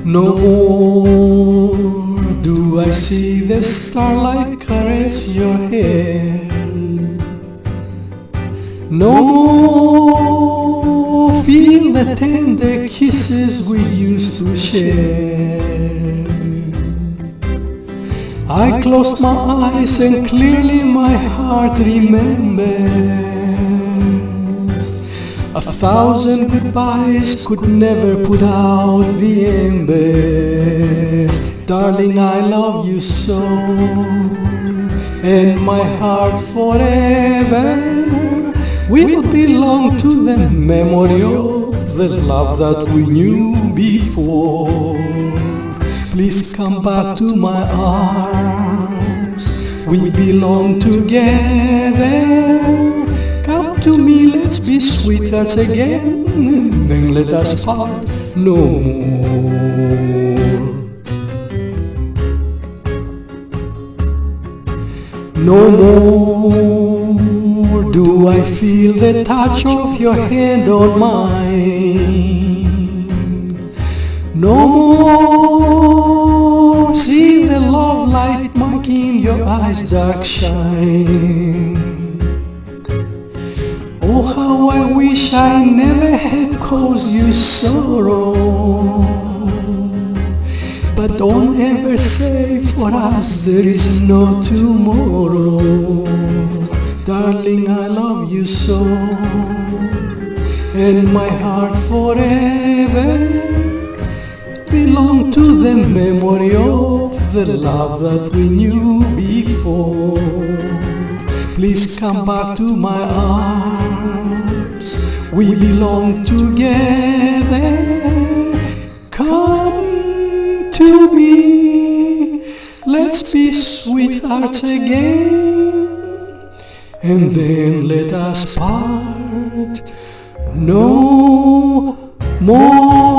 No more do I see the starlight caress your hair. No more feel the tender kisses we used to share. I closed my eyes and clearly my heart remembers. 1,000 goodbyes could never put out the embers. Darling, I love you so, and my heart forever will belong to the memory of the love that we knew before. Please come back to my arms, we belong together. Come to me, let's be sweethearts again, then let us part no more. No more do I feel the touch of your hand on mine. No more see the love light marking your eyes' dark shine. Oh, how I wish I never had caused you sorrow. But don't ever say for us there is no tomorrow. Darling, I love you so, and my heart forever belong to the memory of the love that we knew before. Please come back to my arms, we belong together. Come to me, let's be sweethearts again, and then let us part no more.